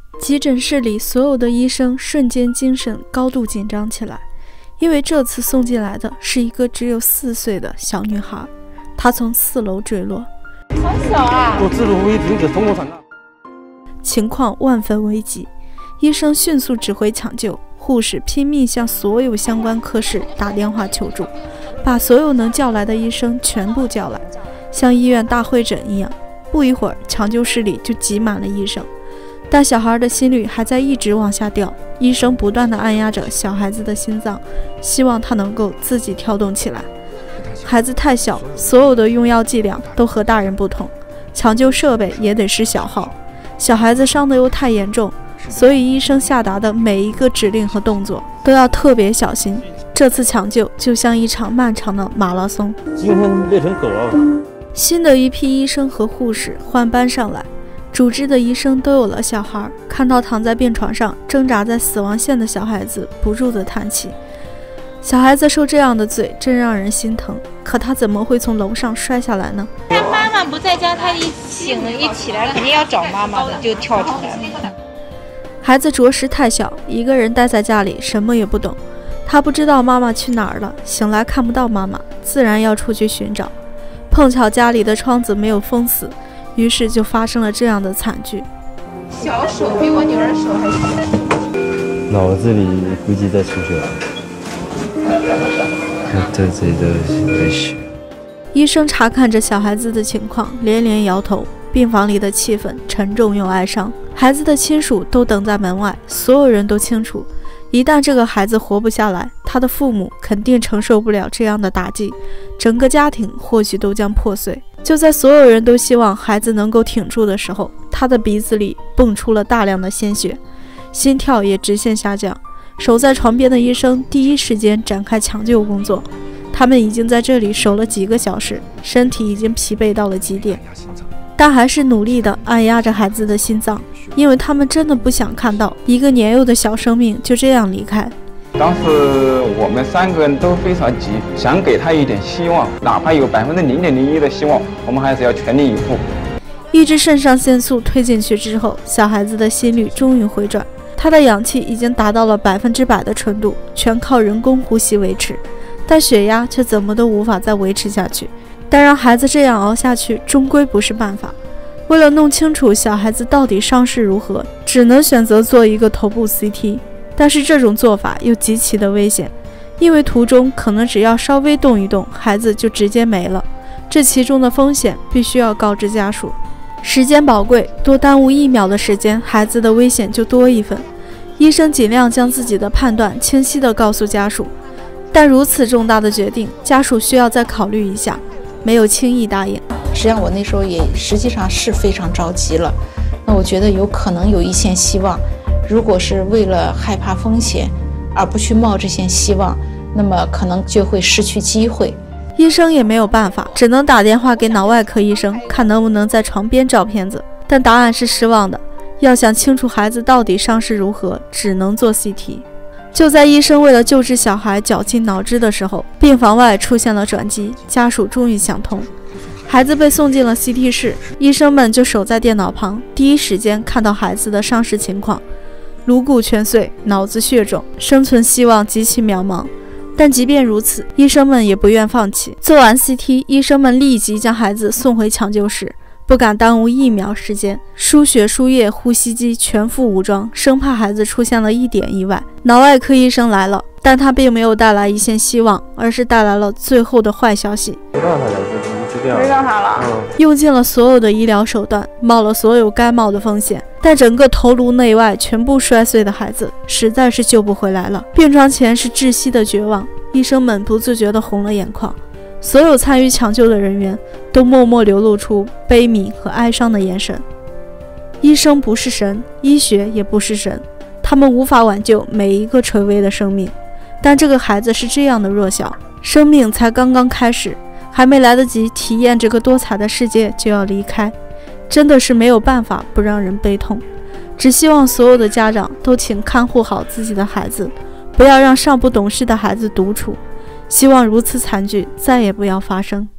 急诊室里所有的医生瞬间精神高度紧张起来，因为这次送进来的是一个只有4岁的小女孩，她从4楼坠落。 好小啊！ 我自入危停止通过产大。 情况万分危急，医生迅速指挥抢救，护士拼命向所有相关科室打电话求助，把所有能叫来的医生全部叫来，像医院大会诊一样。不一会儿，抢救室里就挤满了医生。但小孩的心率还在一直往下掉，医生不断地按压着小孩子的心脏，希望他能够自己跳动起来。孩子太小，所有的用药剂量都和大人不同，抢救设备也得是小号。小孩子伤得又太严重，所以医生下达的每一个指令和动作都要特别小心。这次抢救就像一场漫长的马拉松。 惊魂累成狗了。 新的一批医生和护士换班上来。主治的医生都有了小孩，看到躺在病床上挣扎在死亡线的小孩子，不住地叹气。小孩子受这样的罪，真让人心疼。可他怎么会从楼上摔下来呢？ 他妈妈不在家，他一醒了，一起来肯定要找妈妈的，就跳出来了。 孩子着实太小，一个人待在家里，什么也不懂。他不知道妈妈去哪儿了，醒来看不到妈妈，自然要出去寻找。碰巧家里的窗子没有封死，于是就发生了这样的惨剧。 小手比我女儿手还小， 脑子里估计在出血，这都在血。 医生查看着小孩子的情况，连连摇头。病房里的气氛沉重又哀伤，孩子的亲属都等在门外，所有人都清楚，一旦这个孩子活不下来，他的父母肯定承受不了这样的打击，整个家庭或许都将破碎。就在所有人都希望孩子能够挺住的时候，他的鼻子里蹦出了大量的鲜血，心跳也直线下降。守在床边的医生第一时间展开抢救工作，他们已经在这里守了几个小时，身体已经疲惫到了极点，但还是努力地按压着孩子的心脏，因为他们真的不想看到一个年幼的小生命就这样离开。 当时我们3个人都非常急，想给他一点希望，哪怕有0.01%的希望，我们还是要全力以赴。 一支肾上腺素推进去之后，小孩子的心率终于回转，他的氧气已经达到了100%的纯度，全靠人工呼吸维持，但血压却怎么都无法再维持下去。但让孩子这样熬下去，终归不是办法。为了弄清楚小孩子到底伤势如何，只能选择做一个头部 CT。但是这种做法又极其的危险，因为途中可能只要稍微动一动，孩子就直接没了。这其中的风险必须要告知家属。时间宝贵，多耽误1秒的时间，孩子的危险就多一分。医生尽量将自己的判断清晰地告诉家属，但如此重大的决定，家属需要再考虑一下，没有轻易答应。 实际上我那时候也实际上是非常着急了，那我觉得有可能有一线希望，如果是为了害怕风险而不去冒这线希望，那么可能就会失去机会。 医生也没有办法，只能打电话给脑外科医生，看能不能在床边照片子，但答案是失望的。要想清楚孩子到底伤势如何，只能做 CT。就在医生为了救治小孩绞尽脑汁的时候，病房外出现了转机，家属终于想通。孩子被送进了 CT 室，医生们就守在电脑旁，第一时间看到孩子的伤势情况，颅骨全碎，脑子血肿，生存希望极其渺茫。但即便如此，医生们也不愿放弃。做完 CT， 医生们立即将孩子送回抢救室，不敢耽误1秒时间，输血输液呼吸机全副武装，生怕孩子出现了一点意外。脑外科医生来了，但他并没有带来一线希望，而是带来了最后的坏消息。 没让他了， 用尽了所有的医疗手段，冒了所有该冒的风险，但整个头颅内外全部摔碎的孩子实在是救不回来了。病床前是窒息的绝望，医生们不自觉地红了眼眶，所有参与抢救的人员都默默流露出悲悯和哀伤的眼神。医生不是神，医学也不是神，他们无法挽救每一个垂危的生命，但这个孩子是这样的弱小，生命才刚刚开始，还没来得及体验这个多彩的世界就要离开，真的是没有办法不让人悲痛。只希望所有的家长都请看护好自己的孩子，不要让尚不懂事的孩子独处，希望如此惨剧再也不要发生。